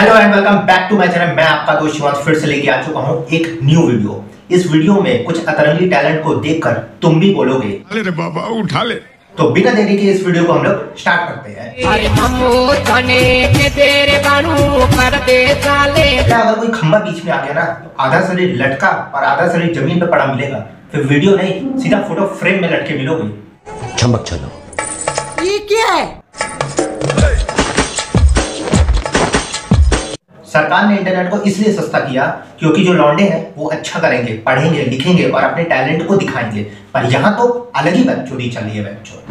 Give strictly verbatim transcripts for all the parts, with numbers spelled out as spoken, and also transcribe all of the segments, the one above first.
Hello and welcome back to my channel. मैं आपका दोस्त शिवांश फिर से लेके आ चुका हूं एक न्यू वीडियो। इस वीडियो में कुछ अतरंगी टैलेंट को देखकर तुम भी बोलोगे अरे रे बाबा उठा ले। तो बिना देरी के इस वीडियो को हम लोग स्टार्ट करते हैं। अगर कोई खंबा बीच में आ गया ना तो आधा शरीर लटका और आधा शरीर जमीन पे पड़ा मिलेगा। फिर वीडियो नहीं सीधा फोटो फ्रेम में लटके मिलोगे। चमक चलो ये क्या है? सरकार ने इंटरनेट को इसलिए सस्ता किया क्योंकि जो लौंडे हैं वो अच्छा करेंगे, पढ़ेंगे, लिखेंगे और अपने टैलेंट को दिखाएंगे। पर यहाँ तो अलग ही बकचोदी चल रही है बच्चों।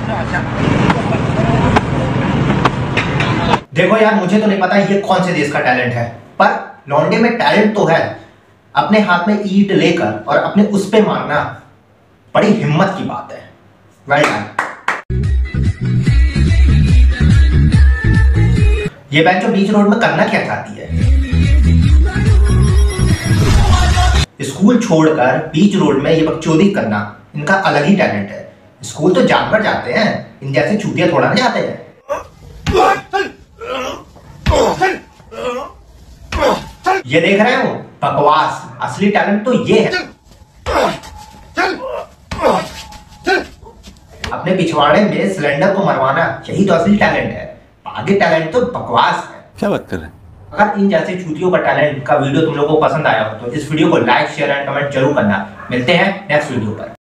देखो यार, मुझे तो नहीं पता ये कौन से देश का टैलेंट है, पर लौंडे में टैलेंट तो है। अपने हाथ में ईंट लेकर और अपने उस पे मारना बड़ी हिम्मत की बात है। राइट। ये बच्चों बीच रोड में करना क्या चाहती है? स्कूल छोड़कर बीच रोड में ये बकचोदी करना इनका अलग ही टैलेंट है। स्कूल तो जानवर जाते हैं, इन जैसे चूतिया थोड़ा ना जाते हैं। ये देख रहे हो बकवास, असली टैलेंट तो ये है। अपने पिछवाड़े में सिलेंडर को मरवाना, यही तो असली टैलेंट है। आगे टैलेंट तो बकवास है। क्या बात कर रहे हैं? अगर इन जैसे चूतियों का टैलेंट का वीडियो तुम लोगों को पसंद आया हो तो इस वीडियो को लाइक, शेयर एंड कमेंट जरूर करना। मिलते हैं नेक्स्ट वीडियो पर।